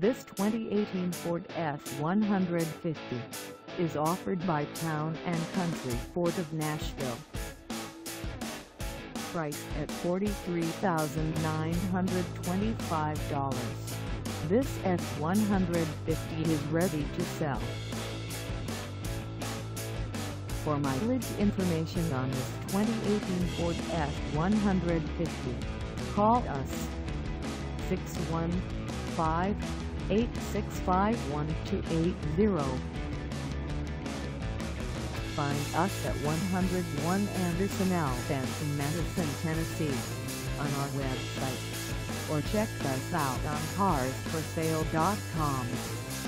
This 2018 Ford F-150 is offered by Town & Country Ford of Nashville. Priced at $43,925, this F-150 is ready to sell. For mileage information on this 2018 Ford F-150, call us 615-865-1280. Find us at 101 Anderson LN in Madison, Tennessee, on our website, or check us out on carsforsale.com.